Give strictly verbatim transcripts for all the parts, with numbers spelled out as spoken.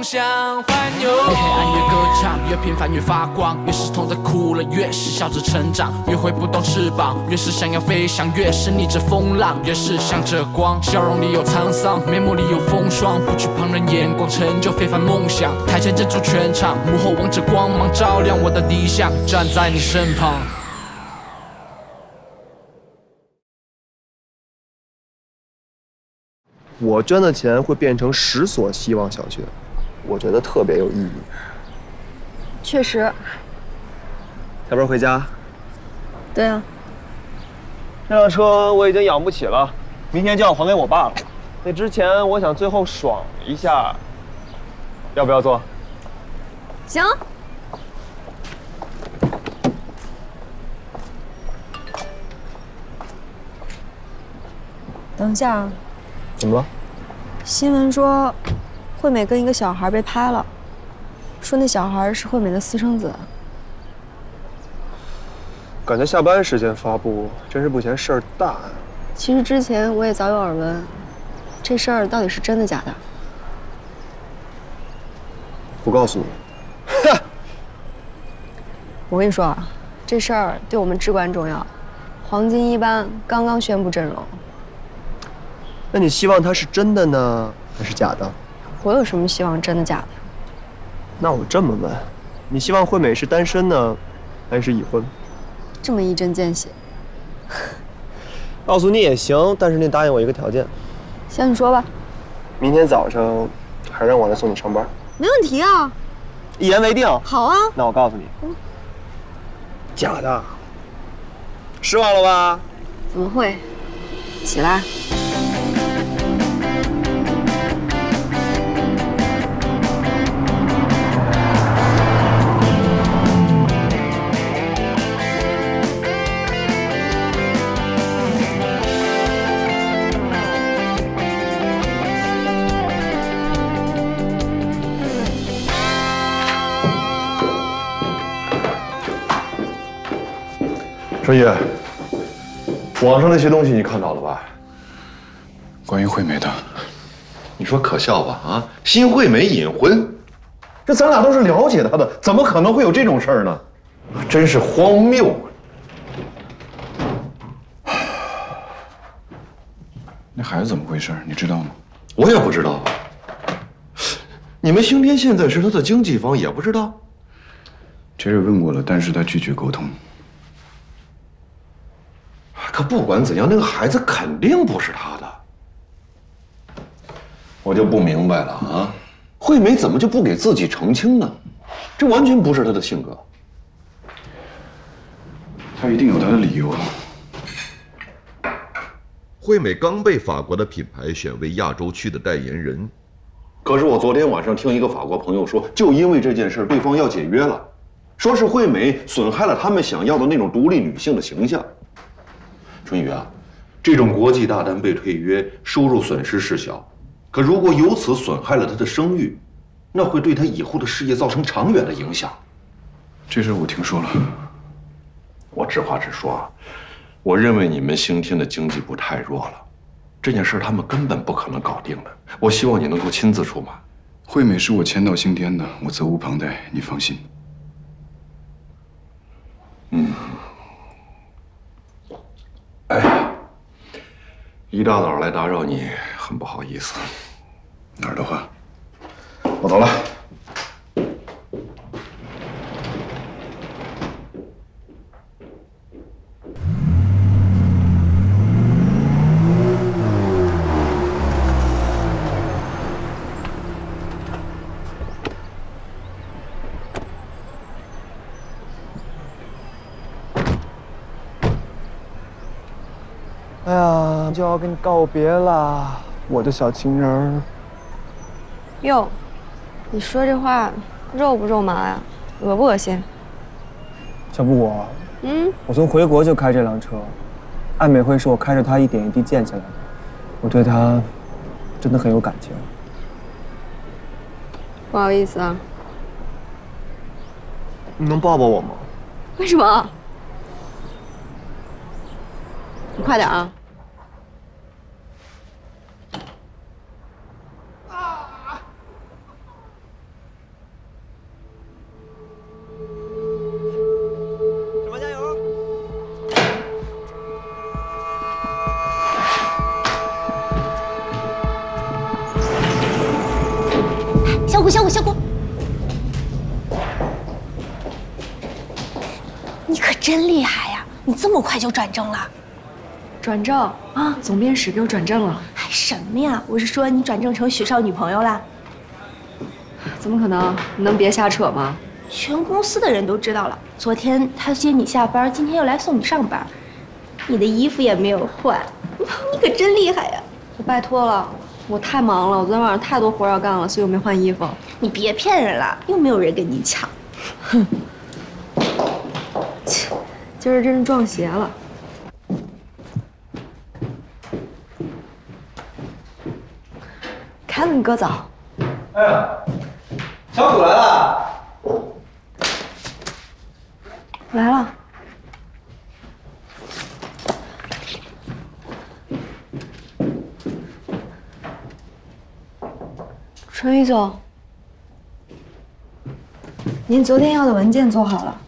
想环游。越黑暗越歌唱，越平凡越发光，越是痛的哭了，越是笑着成长，越会不动翅膀，越是想要飞翔，越是逆着风浪，越是向着光。笑容里有沧桑，面目里有风霜，不惧旁人眼光，成就非凡梦想。台前镇住全场，幕后望着光芒照亮我的理想，站在你身旁。 我捐的钱会变成十所希望小学，我觉得特别有意义。 确实。 要不然回家？ 对啊。 这辆车我已经养不起了，明天就要还给我爸了。那之前我想最后爽一下，要不要做？ 行。等一下。 怎么了？ 新闻说，惠美跟一个小孩被拍了，说那小孩是惠美的私生子。 赶在下班时间发布，真是不嫌事儿大呀。 其实之前我也早有耳闻，这事儿到底是真的假的？ 不告诉你。 哼！我跟你说啊，这事儿对我们至关重要。黄金一班刚刚宣布阵容。 那你希望它是真的呢，还是假的？ 我有什么希望真的假的？ 那我这么问，你希望惠美是单身呢，还是已婚？ 这么一针见血。 告诉你也行，但是你答应我一个条件。 行，你说吧。 明天早上还让我来送你上班。 没问题啊。 一言为定。 好啊。 那我告诉你，嗯、假的。失望了吧？ 怎么会？起来。 春雨，网上那些东西你看到了吧？ 关于惠美的， 你说可笑吧？啊，新惠美隐婚，这咱俩都是了解她的，怎么可能会有这种事儿呢？真是荒谬啊！ 那孩子怎么回事？你知道吗？ 我也不知道。你们星天现在是他的经纪方，也不知道？ 杰瑞问过了，但是他拒绝沟通。 可不管怎样，那个孩子肯定不是他的。我就不明白了啊，惠美怎么就不给自己澄清呢？这完全不是她的性格。 他一定有他的理由。 惠美刚被法国的品牌选为亚洲区的代言人，可是我昨天晚上听一个法国朋友说，就因为这件事，对方要解约了，说是惠美损害了他们想要的那种独立女性的形象。春雨啊，这种国际大单被退约，收入损失是小，可如果由此损害了他的声誉，那会对他以后的事业造成长远的影响。 这事我听说了。 我直话直说啊，我认为你们星天的经济部太弱了，这件事他们根本不可能搞定的。我希望你能够亲自出马。 惠美是我签到星天的，我责无旁贷，你放心。 嗯。哎呀，一大早来打扰你，很不好意思。 哪儿的话， 我走了。 哎呀，就要跟你告别了，我的小情人儿。 哟，你说这话肉不肉麻呀？恶不恶心？ 小布果， 嗯， 我从回国就开这辆车，爱美惠是我开着它一点一滴建起来的，我对她真的很有感情。 不好意思啊。 你能抱抱我吗？ 为什么？你快点啊！ 小谷，小谷，小谷，你可真厉害呀！你这么快就转正了？ 转正啊！总编室给我转正了。 还什么呀？我是说你转正成许少女朋友了。 怎么可能？你能别瞎扯吗？ 全公司的人都知道了。昨天他接你下班，今天又来送你上班，你的衣服也没有换，你可真厉害呀！ 我拜托了，我太忙了，我昨天晚上太多活要干了，所以我没换衣服。 你别骗人了，又没有人跟你抢。 哼，切，今儿真是撞邪了。凯文哥早。 哎呀，小谷来了。 来了。淳于总，您昨天要的文件做好了。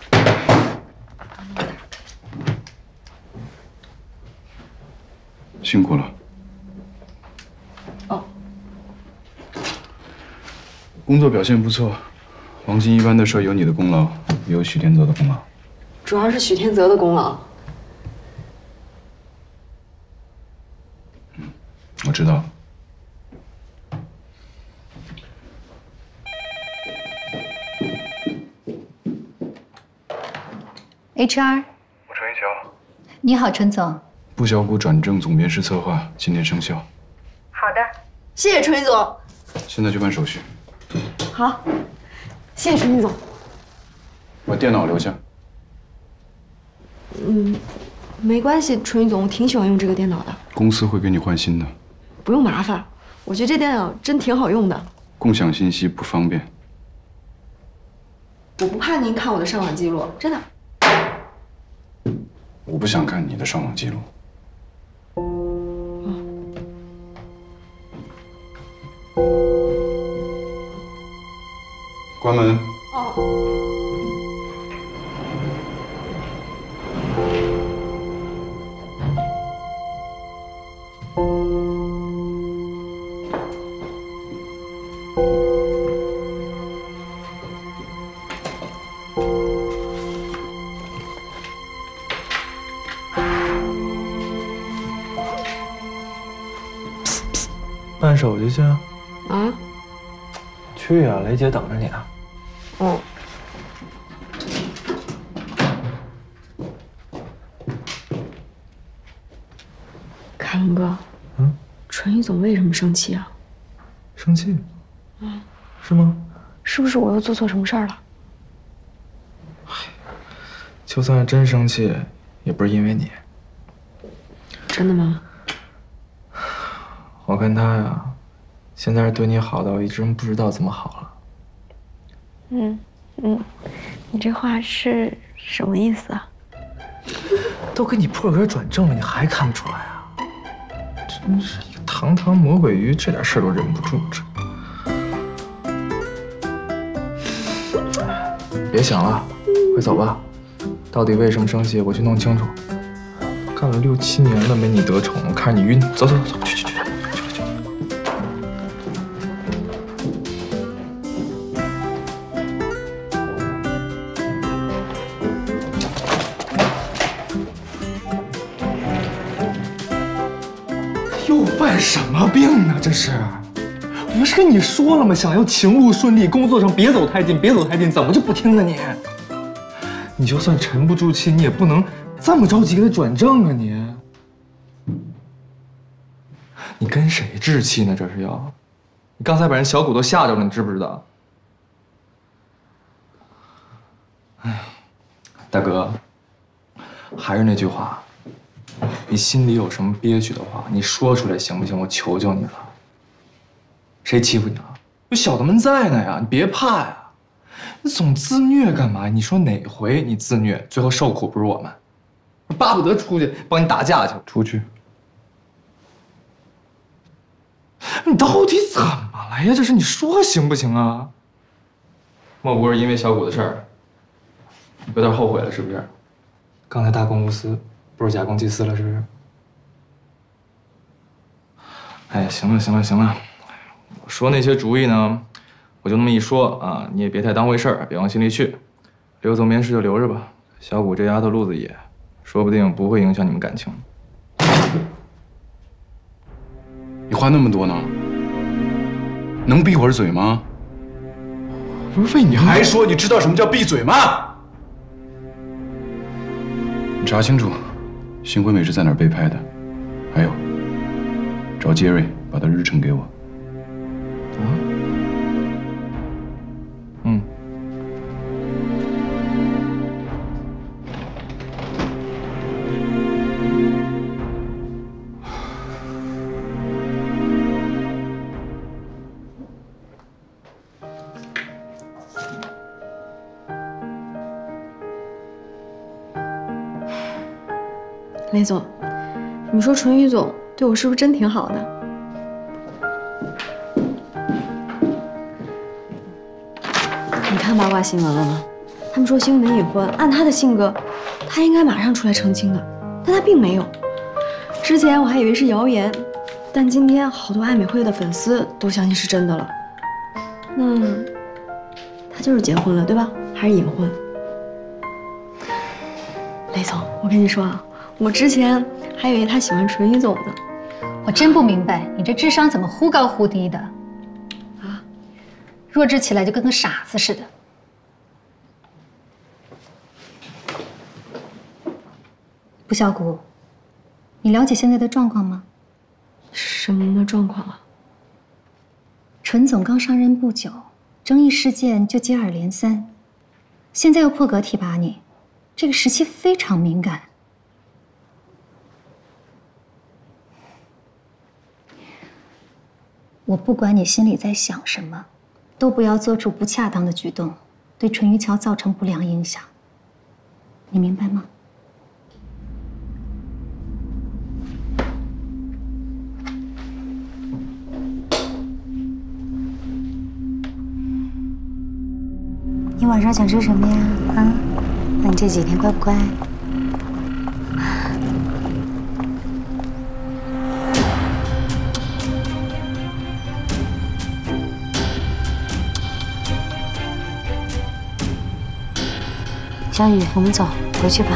辛苦了。 哦。 工作表现不错，黄金一班的事有你的功劳，也有许天泽的功劳。 主要是许天泽的功劳。 嗯，我知道。 H R， 我陈一桥。 你好，陈总。 部小谷转正总编室策划，今天生效。 好的， 谢谢淳于总。 现在去办手续。 好，谢谢淳于总。 把电脑留下。 嗯，没关系，淳于总，我挺喜欢用这个电脑的。 公司会给你换新的。 不用麻烦，我觉得这电脑真挺好用的。 共享信息不方便。 我不怕您看我的上网记录，真的。 我不想看你的上网记录。关门。 哦。 办手续去。啊？去呀，雷姐等着你呢。 嗯。凯文哥，嗯，淳于总为什么生气啊？ 生气？ 嗯， 是吗？ 是不是我又做错什么事儿了？ 就算是真生气，也不是因为你。 真的吗？ 我跟他呀，现在是对你好到我一直不知道怎么好了。 嗯嗯，你这话是什么意思啊？ 都给你破格转正了，你还看不出来啊？真是一个堂堂魔鬼鱼，这点事都忍不住。这，别想了，快走吧。到底为什么生气？我去弄清楚。干了六七年了，没你得宠，我看着你晕。走走走，去去去。又犯什么病呢？这是，我不是跟你说了吗？想要情路顺利，工作上别走太近，别走太近，怎么就不听呢你？你就算沉不住气，你也不能这么着急给他转正啊你！你跟谁置气呢？这是要？你刚才把人小谷都吓着了，你知不知道？哎呀，大哥，还是那句话。你心里有什么憋屈的话，你说出来行不行？我求求你了。谁欺负你了？有小的们在呢呀，你别怕呀。你总自虐干嘛？你说哪回你自虐，最后受苦不是我们？巴不得出去帮你打架去。出去。你到底怎么了呀？这是你说行不行啊？莫不是因为小谷的事儿，有点后悔了是不是？刚才大公无私。不是假公济私了，是不是？哎呀，行了行了行了，我说那些主意呢， 我就那么一说啊，你也别太当回事儿，别往心里去。刘总面试就留着吧，小谷这丫头路子野，说不定不会影响你们感情。 你话那么多呢？能闭会儿嘴吗？ 不是为你还说你知道什么叫闭嘴吗？你查清楚，新婚美是在哪儿被拍的？还有，找杰瑞把他日程给我。 啊？嗯。 雷总，你说淳于总对我是不是真挺好的？你看八卦新闻了吗？他们说新闻已婚，按他的性格，他应该马上出来澄清的，但他并没有。之前我还以为是谣言，但今天好多爱美会的粉丝都相信是真的了。那他就是结婚了，对吧？还是隐婚？雷总，我跟你说啊。我之前还以为他喜欢淳于总呢， 我真不明白你这智商怎么忽高忽低的， 啊， 弱智起来就跟个傻子似的。不小谷，你了解现在的状况吗？ 什么状况啊？ 淳总刚上任不久，争议事件就接二连三，现在又破格提拔你，这个时期非常敏感。我不管你心里在想什么，都不要做出不恰当的举动，对淳于桥造成不良影响。你明白吗？ 你晚上想吃什么呀？啊？那你这几天乖不乖？小雨，我们走，回去吧。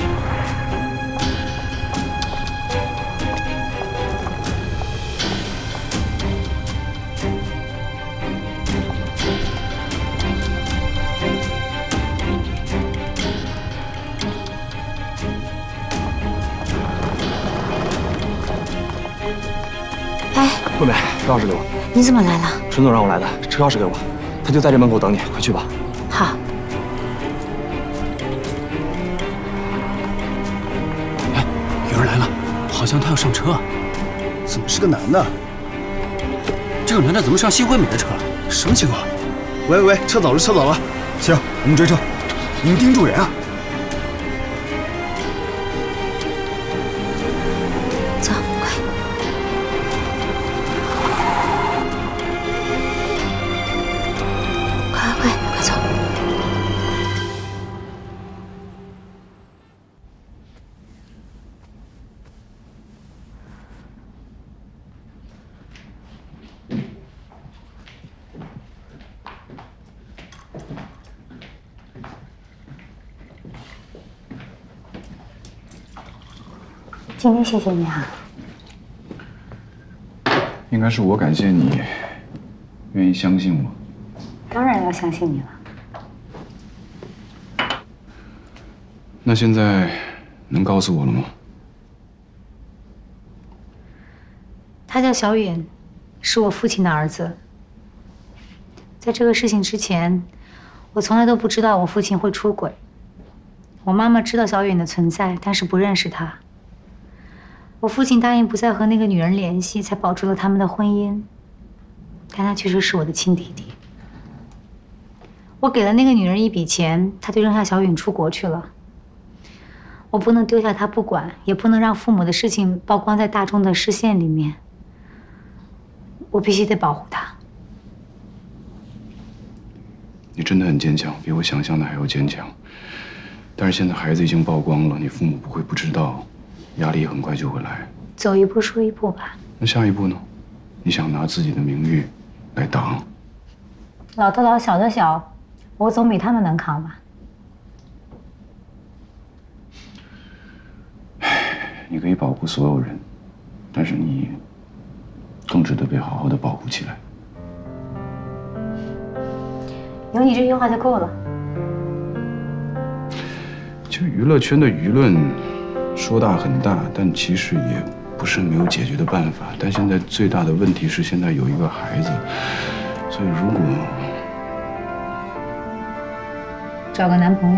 哎， 惠美，钥匙给我。 你怎么来了？ 陈总让我来的，车钥匙给我，他就在这门口等你，快去吧。 好。 有人来了，好像他要上车，怎么是个男的？这个男的怎么上新惠美的车了？什么情况？喂喂喂，车走了，车走了！行，我们追车，你们盯住人啊！ 走，快！快快快，快走！今天谢谢你啊！ 应该是我感谢你，愿意相信我。 当然要相信你了。 那现在能告诉我了吗？ 他叫小允，是我父亲的儿子。在这个事情之前，我从来都不知道我父亲会出轨。我妈妈知道小允的存在，但是不认识他。我父亲答应不再和那个女人联系，才保住了他们的婚姻。但他确实是我的亲弟弟。我给了那个女人一笔钱，他就扔下小允出国去了。我不能丢下他不管，也不能让父母的事情曝光在大众的视线里面。我必须得保护他。 你真的很坚强，比我想象的还要坚强。但是现在孩子已经曝光了，你父母不会不知道，压力很快就会来。 走一步说一步吧。 那下一步呢？你想拿自己的名誉来挡？ 老的老，小的小，我总比他们能扛吧。 你可以保护所有人，但是你更值得被好好的保护起来。 有你这句话就够了。 其实娱乐圈的舆论说大很大，但其实也不是没有解决的办法。但现在最大的问题是，现在有一个孩子，所以如果找个男朋友，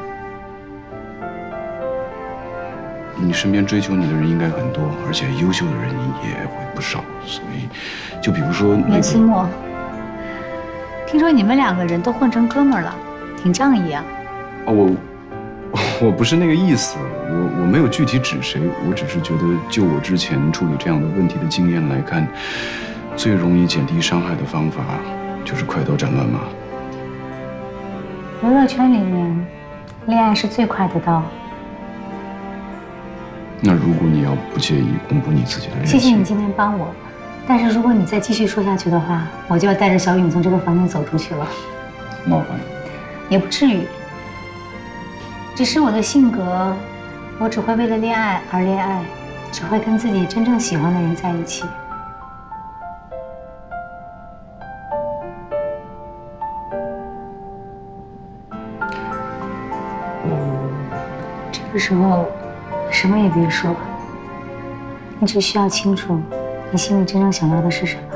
你身边追求你的人应该很多，而且优秀的人也会不少。所以，就比如说连思墨，听说你们两个人都混成哥们儿了，挺仗义啊。 哦，我我不是那个意思，我我没有具体指谁，我只是觉得，就我之前处理这样的问题的经验来看，最容易减低伤害的方法就是快刀斩乱麻。 娱乐圈里面，恋爱是最快的刀。 那如果你要不介意公布你自己的恋情， 谢谢你今天帮我，但是如果你再继续说下去的话，我就要带着小允从这个房间走出去了。 冒犯？ 也不至于，只是我的性格，我只会为了恋爱而恋爱，只会跟自己真正喜欢的人在一起。这个时候，什么也别说，你只需要清楚，你心里真正想要的是什么。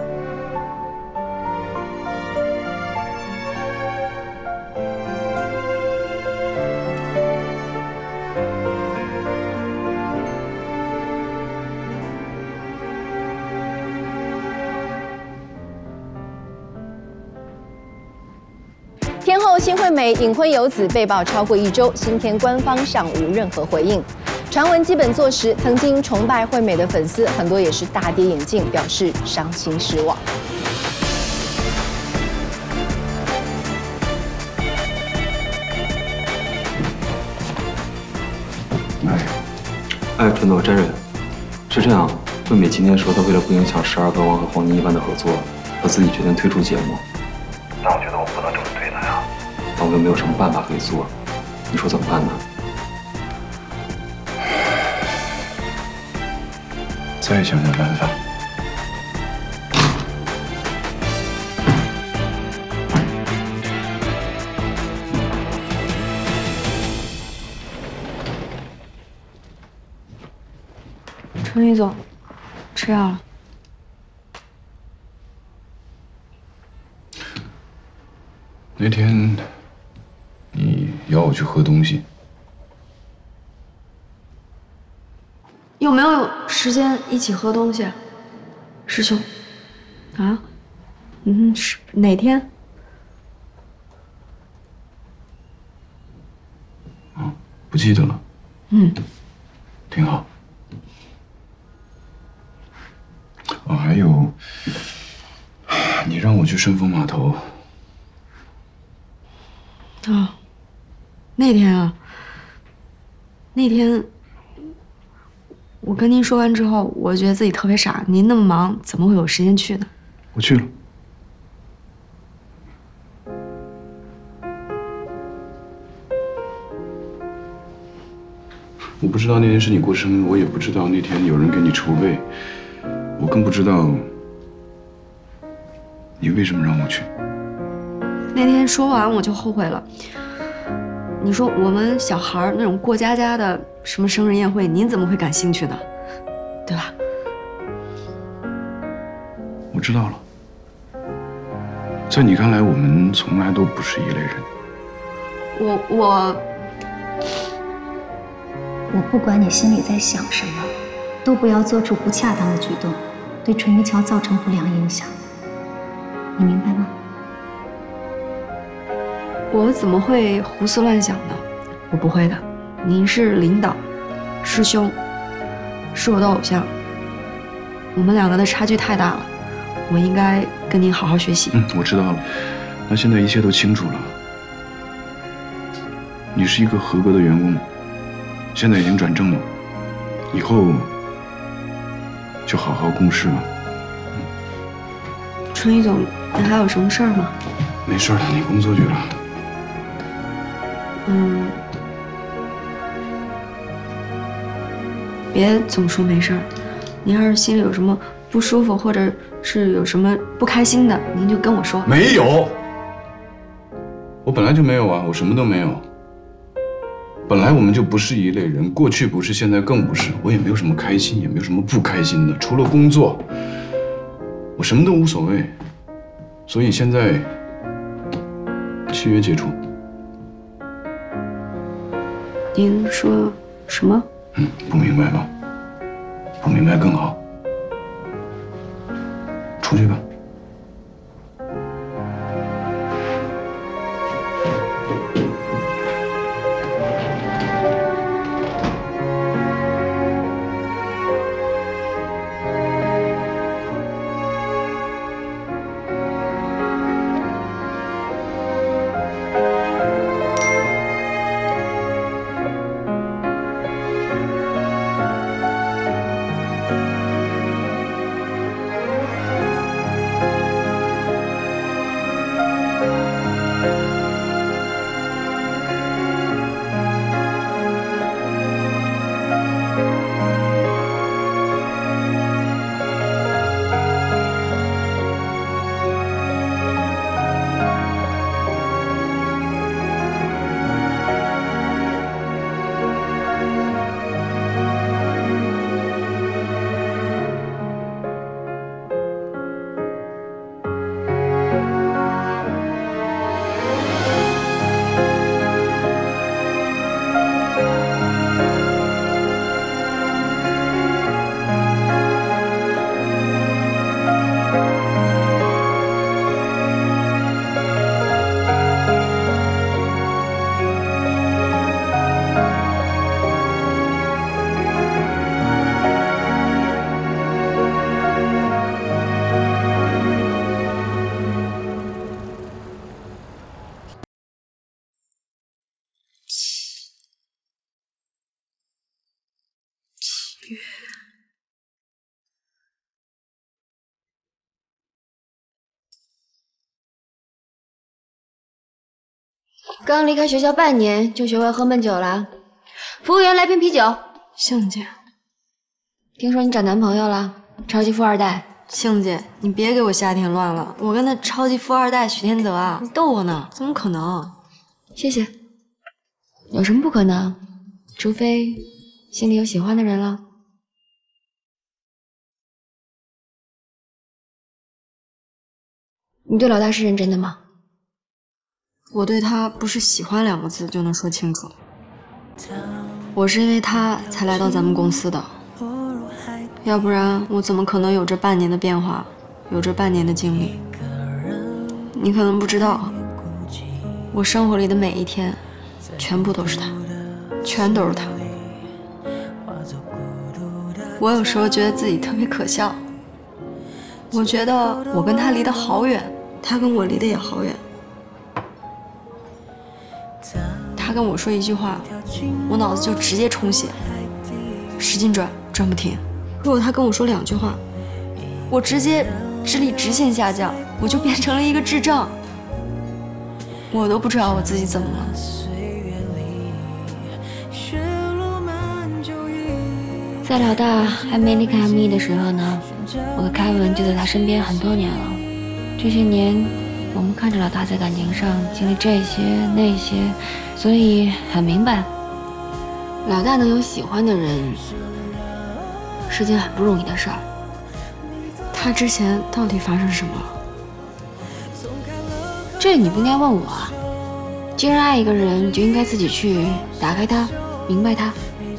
天后新惠美隐婚有子被曝超过一周，新天官方尚无任何回应。传闻基本坐实，曾经崇拜惠美的粉丝很多也是大跌眼镜，表示伤心失望。 哎，陈总，真人，是这样，惠美今天说她为了不影响十二歌王和黄金一般的合作，她自己决定退出节目。但我觉得我不能这么对她呀，但我又没有什么办法可以做，你说怎么办呢？ 再想想办法。 程宇总，吃药了。 那天你邀我去喝东西， 有没有时间一起喝东西，师兄？啊？嗯，是哪天？ 啊，不记得了。 嗯， 挺好。哦，还有，你让我去顺丰码头。 啊，那天啊，那天我跟您说完之后，我觉得自己特别傻。您那么忙，怎么会有时间去呢？ 我去了。我不知道那天是你过生日，我也不知道那天有人给你筹备，我更不知道你为什么让我去。 那天说完我就后悔了。你说我们小孩那种过家家的什么生日宴会，您怎么会感兴趣呢？对吧？ 我知道了。在你看来，我们从来都不是一类人。 我我我不管你心里在想什么，都不要做出不恰当的举动，对纯玉桥造成不良影响。你明白吗？ 我怎么会胡思乱想呢？我不会的。您是领导，师兄，是我的偶像，我们两个的差距太大了，我应该跟您好好学习。 嗯，我知道了。那现在一切都清楚了。你是一个合格的员工，现在已经转正了，以后就好好共事了。 春雨总，您还有什么事儿吗？ 没事的，你工作去了。 嗯，别总说没事儿。您要是心里有什么不舒服，或者是有什么不开心的，您就跟我说。 没有，我本来就没有啊，我什么都没有。本来我们就不是一类人，过去不是，现在更不是。我也没有什么开心，也没有什么不开心的，除了工作，我什么都无所谓。所以现在契约解除。 您说什么？ 嗯，不明白吧？不明白更好。出去吧。 刚离开学校半年就学会喝闷酒了。服务员，来瓶啤酒。 杏姐， 听说你找男朋友了，超级富二代。 杏姐，你别给我瞎添乱了。我跟那超级富二代许天德啊，你逗我呢？怎么可能？ 谢谢。有什么不可能？除非心里有喜欢的人了。你对老大是认真的吗？ 我对他不是喜欢两个字就能说清楚。我是因为他才来到咱们公司的，要不然我怎么可能有这半年的变化，有这半年的经历？你可能不知道，我生活里的每一天，全部都是他，全都是他。我有时候觉得自己特别可笑，我觉得我跟他离得好远，他跟我离得也好远。他跟我说一句话，我脑子就直接充血，使劲转，转不停。如果他跟我说两句话，我直接智力直线下降，我就变成了一个智障。我都不知道我自己怎么了。 在老大还没离开 M E 的时候呢，我和凯文就在他身边很多年了。这些年，我们看着老大在感情上经历这些那些，所以很明白，老大能有喜欢的人是件很不容易的事儿。 他之前到底发生什么了？ 这你不应该问我啊！既然爱一个人，你就应该自己去打开他，明白他，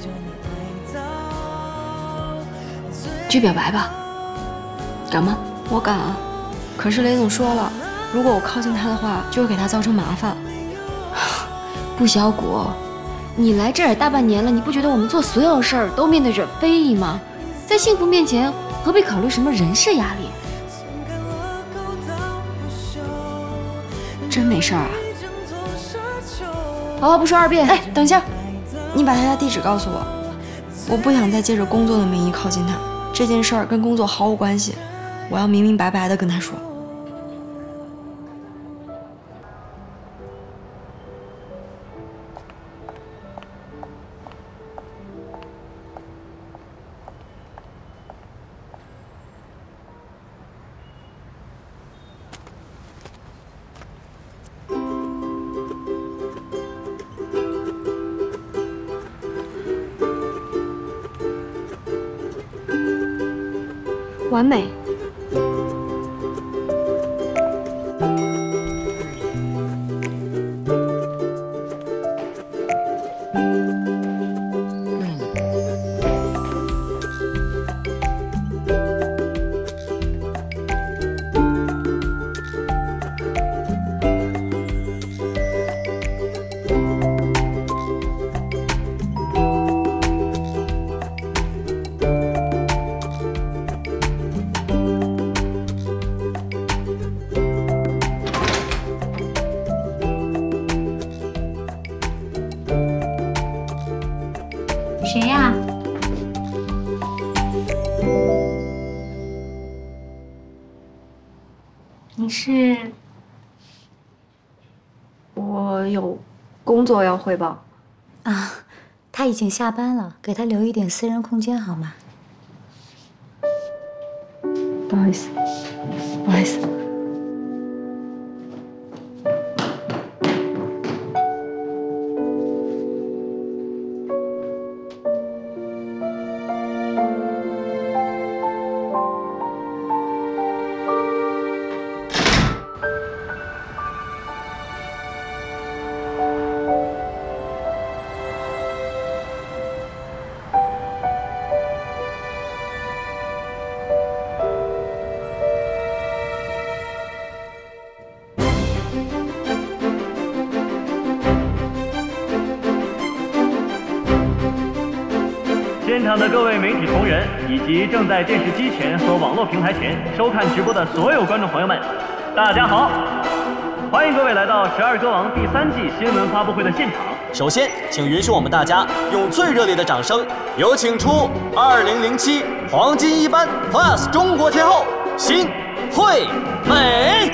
去表白吧。敢吗？ 我敢啊！可是雷总说了，如果我靠近他的话，就会给他造成麻烦。 不小谷，你来这儿大半年了，你不觉得我们做所有事儿都面对着非议吗？在幸福面前，何必考虑什么人事压力？ 真没事儿啊？ 好话不说二遍。 哎，等一下，你把他家地址告诉我，我不想再借着工作的名义靠近他。这件事儿跟工作毫无关系，我要明明白白的跟他说。 完美。 谁呀？你是？ 我有工作要汇报。 啊，他已经下班了，给他留一点私人空间好吗？ 不好意思，不好意思。 现场的各位媒体同仁，以及正在电视机前和网络平台前收看直播的所有观众朋友们，大家好！欢迎各位来到《十二歌王》第三季新闻发布会的现场。 首先，请允许我们大家用最热烈的掌声，有请出二零零七黄金一班 Plus 中国天后辛惠美。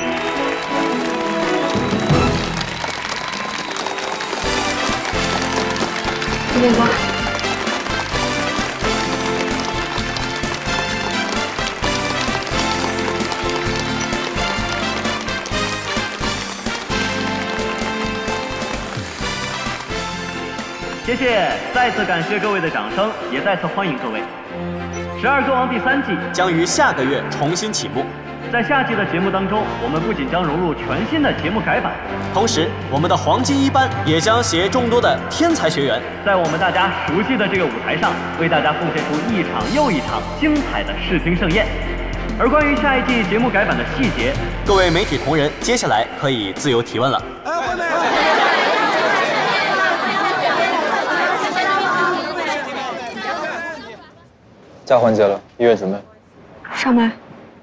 月光。 谢谢，再次感谢各位的掌声，也再次欢迎各位。《十二歌王》第三季将于下个月重新启幕。 在下季的节目当中，我们不仅将融入全新的节目改版， 同时我们的黄金一班也将携众多的天才学员， 在我们大家熟悉的这个舞台上，为大家奉献出一场又一场精彩的视听盛宴。而关于下一季节目改版的细节， 各位媒体同仁接下来可以自由提问了。哎，惠美。 下环节了，音乐准备。 上麦。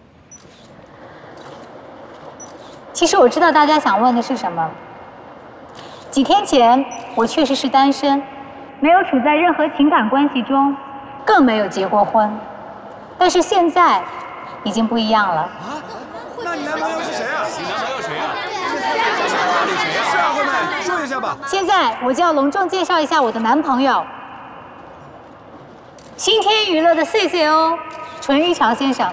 其实我知道大家想问的是什么。几天前，我确实是单身，没有处在任何情感关系中，更没有结过婚。但是现在，已经不一样了。啊？ 那你男朋友是谁啊？你男朋友谁啊？到底谁啊？是啊，惠美，说一下吧。 现在我就要隆重介绍一下我的男朋友。新天娱乐的 C C O 淳于朝先生。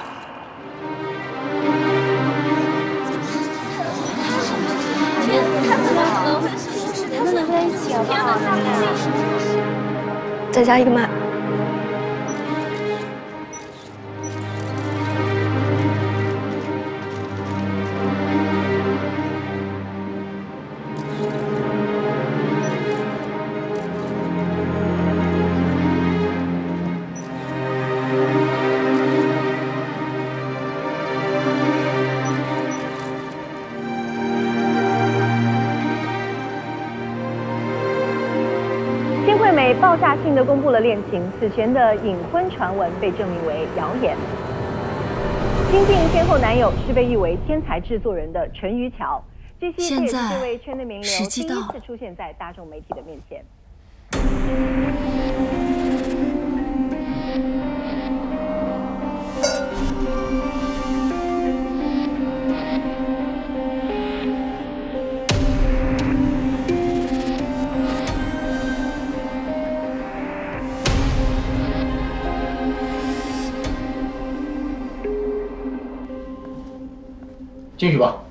他们在一起好不好？ 再加一个麦。 爆炸性地公布了恋情，此前的隐婚传闻被证明为谣言。新晋天后男友是被誉为天才制作人的淳于乔，据悉这也是这位圈内名流第一次出现在大众媒体的面前。 进去吧。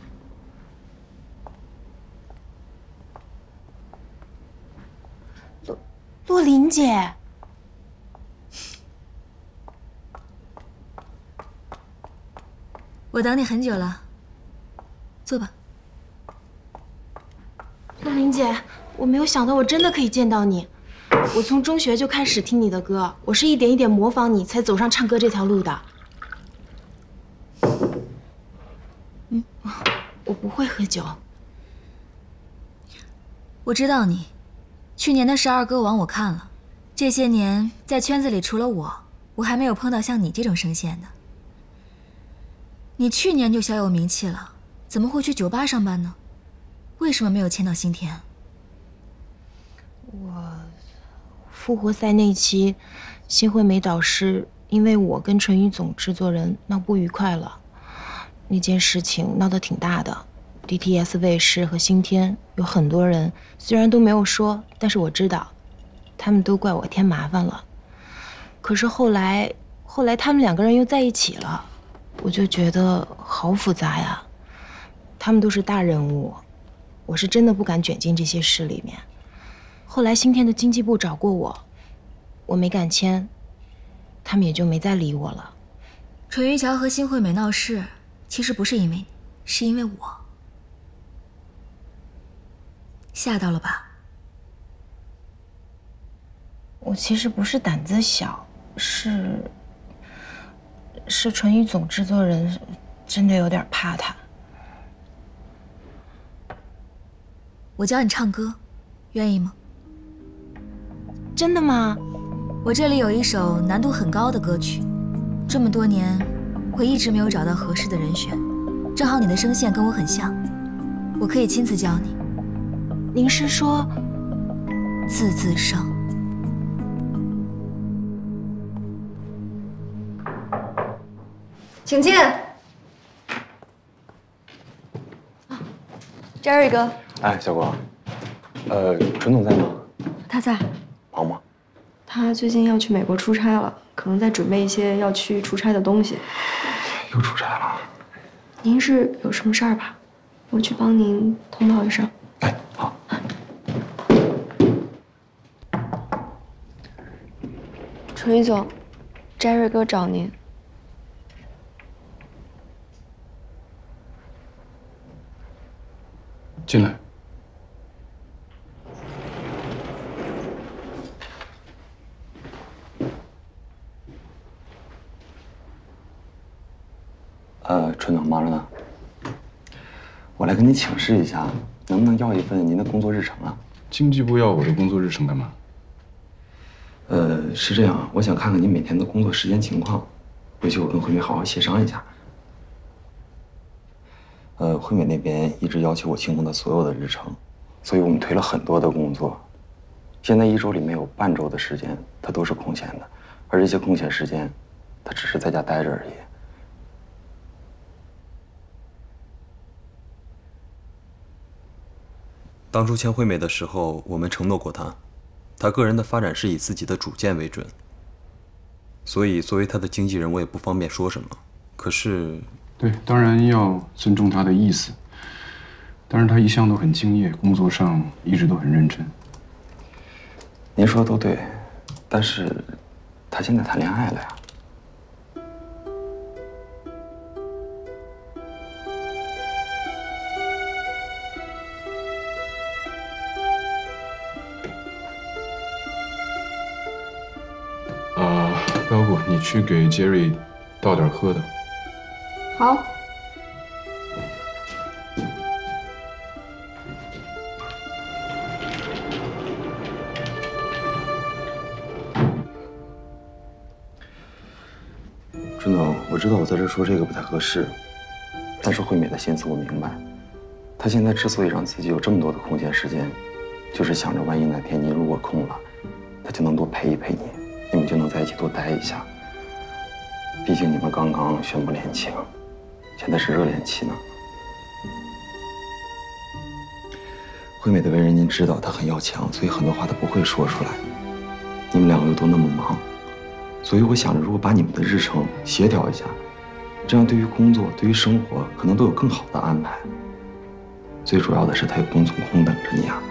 洛洛琳姐， 我等你很久了，坐吧。 陆林姐，我没有想到我真的可以见到你。我从中学就开始听你的歌，我是一点一点模仿你，才走上唱歌这条路的。嗯，我不会喝酒。 我知道你，去年的十二歌王我看了，这些年在圈子里除了我，我还没有碰到像你这种声线的。你去年就小有名气了，怎么会去酒吧上班呢？为什么没有签到新天？ 我复活赛那期，新惠美导师因为我跟纯宇总制作人闹不愉快了，那件事情闹得挺大的。D T S 卫视和新天有很多人，虽然都没有说，但是我知道，他们都怪我添麻烦了。可是后来，后来他们两个人又在一起了，我就觉得好复杂呀。他们都是大人物，我是真的不敢卷进这些事里面。后来新天的经纪部找过我，我没敢签，他们也就没再理我了。 纯玉桥和新惠美闹事，其实不是因为你，是因为我。吓到了吧？ 我其实不是胆子小，是是纯宇总制作人真的有点怕他。 我教你唱歌，愿意吗？ 真的吗？ 我这里有一首难度很高的歌曲，这么多年我一直没有找到合适的人选，正好你的声线跟我很像，我可以亲自教你。 您是说字字声？ 请进。Jerry 哥， 哎，小郭，呃，纯总在吗？ 他在。 忙吗？ 他最近要去美国出差了，可能在准备一些要去出差的东西。 又出差了？ 您是有什么事儿吧？我去帮您通报一声。 哎，好。 纯宇总 ，Jerry 哥找您。 进来。 呃，春总忙着呢，我来跟您请示一下，能不能要一份您的工作日程啊？ 经济部要我的工作日程干嘛？ 呃，是这样，我想看看您每天的工作时间情况，回去我跟惠美好好协商一下。呃，惠美那边一直要求我清空她所有的日程，所以我们推了很多的工作。现在一周里面有半周的时间，她都是空闲的，而这些空闲时间，她只是在家待着而已。当初签惠美的时候，我们承诺过她，她个人的发展是以自己的主见为准，所以作为她的经纪人，我也不方便说什么。可是， 对，当然要尊重她的意思。但是她一向都很敬业，工作上一直都很认真。 您说的都对，但是她现在谈恋爱了呀。 啊，高谷，你去给 Jerry 倒点喝的。 好。 春总，我知道我在这说这个不太合适，但是惠美的心思我明白。她现在之所以让自己有这么多的空闲时间，就是想着万一哪天您如果空了，她就能多陪一陪你，你们就能在一起多待一下。毕竟你们刚刚宣布恋情，现在是热恋期呢。惠美的为人您知道，她很要强，所以很多话她不会说出来。你们两个又都那么忙，所以我想着，如果把你们的日程协调一下，这样对于工作、对于生活，可能都有更好的安排。最主要的是，她也不用总空等着你啊。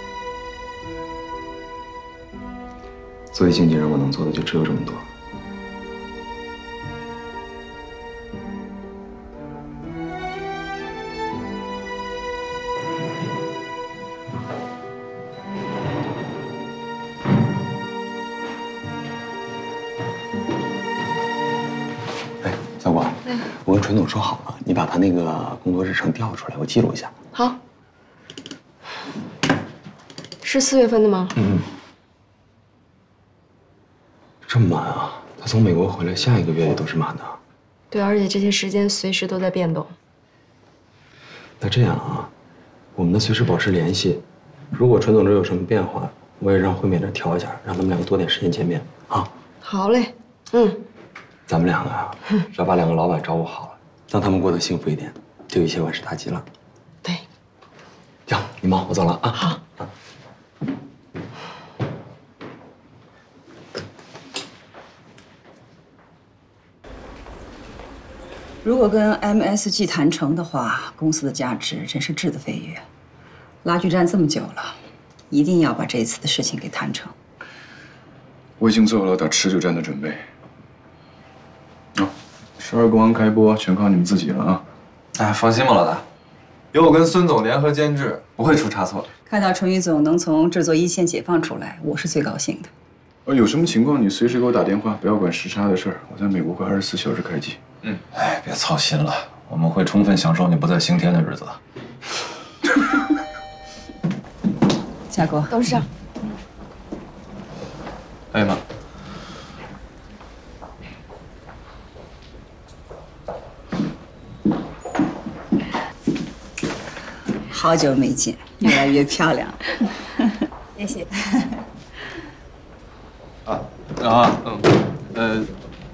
作为经纪人，我能做的就只有这么多。 哎， 我跟纯总说好了，你把他那个工作日程调出来，我记录一下。 好。是四月份的吗？ 嗯。这么满啊？他从美国回来，下一个月也都是满的。 对，而且这些时间随时都在变动。 那这样啊，我们呢随时保持联系。如果纯总这有什么变化，我也让惠美这调一下，让他们两个多点时间见面啊。 好嘞，嗯。 咱们两个啊，只要把两个老板照顾好了，让他们过得幸福一点，就一切万事大吉了。 对。 行，你忙，我走了啊。 好。 如果跟 M S G 谈成的话，公司的价值真是质的飞跃。拉锯战这么久了，一定要把这次的事情给谈成。 我已经做好了打持久战的准备。啊，十二宫开播全靠你们自己了啊！ 哎，放心吧，老大，有我跟孙总联合监制，不会出差错。 看到程宇总能从制作一线解放出来，我是最高兴的。 呃，有什么情况你随时给我打电话，不要管时差的事儿，我在美国会二十四小时开机。 嗯，哎，别操心了，我们会充分享受你不在刑天的日子的。 夏哥， 董事长。 哎妈。 好久没见，越来越漂亮了。 谢谢。 啊啊嗯呃。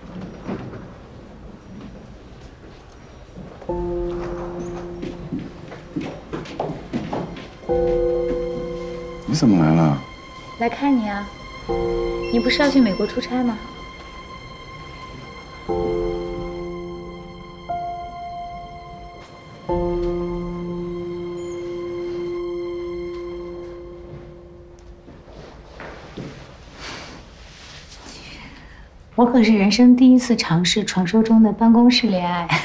你怎么来了？ 来看你啊！你不是要去美国出差吗？我可是人生第一次尝试传说中的办公室恋爱。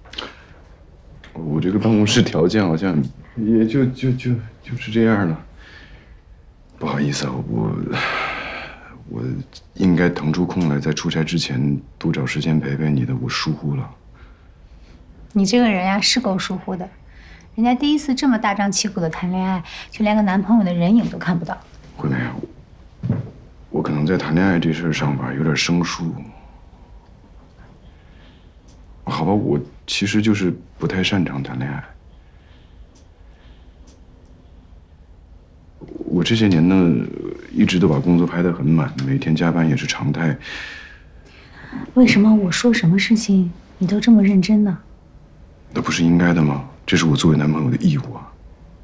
我这个办公室条件好像也就就就就是这样了。不好意思啊，我我应该腾出空来，在出差之前多找时间陪陪你的，我疏忽了。 你这个人呀，是够疏忽的。人家第一次这么大张旗鼓的谈恋爱，就连个男朋友的人影都看不到。 惠美，我可能在谈恋爱这事儿上吧有点生疏。好吧，我其实就是不太擅长谈恋爱。我这些年呢，一直都把工作排得很满，每天加班也是常态。 为什么我说什么事情你都这么认真呢？ 那不是应该的吗？这是我作为男朋友的义务啊。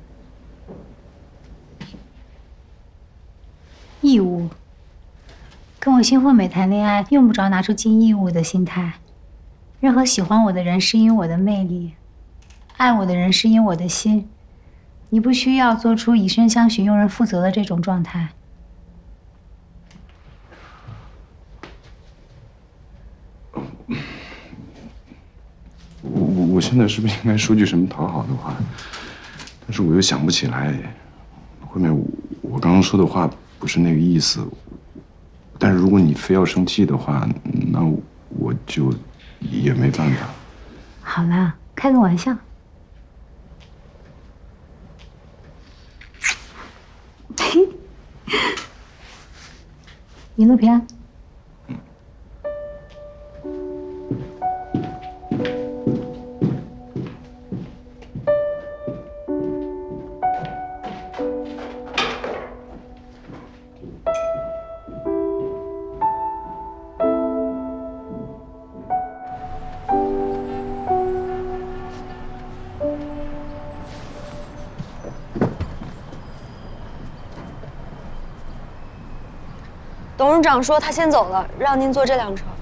义务？跟我新惠美谈恋爱，用不着拿出尽义务的心态。任何喜欢我的人是因为我的魅力，爱我的人是因为我的心。你不需要做出以身相许、用人负责的这种状态。 我我我现在是不是应该说句什么讨好的话？但是我又想不起来。惠美，我我刚刚说的话不是那个意思。但是如果你非要生气的话，那我就也没办法。 好啦，开个玩笑。一路平安。 董事长说他先走了，让您坐这辆车。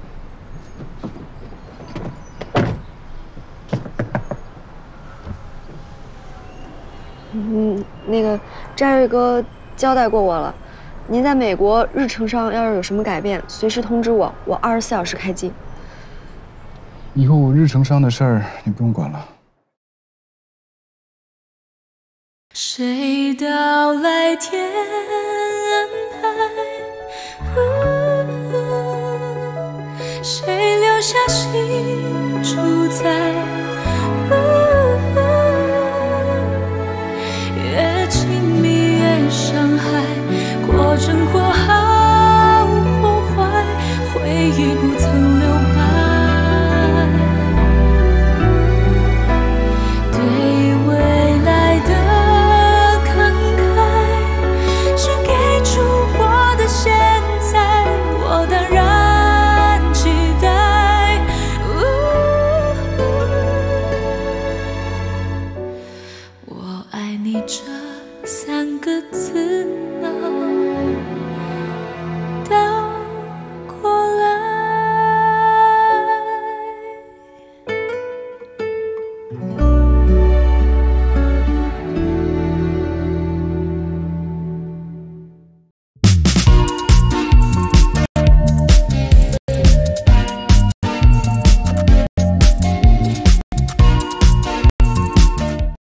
嗯，那个詹瑞哥交代过我了，您在美国日程上要是有什么改变，随时通知我，我二十四小时开机。 以后我日程上的事儿你不用管了。 谁到来天安排？谁留下心住在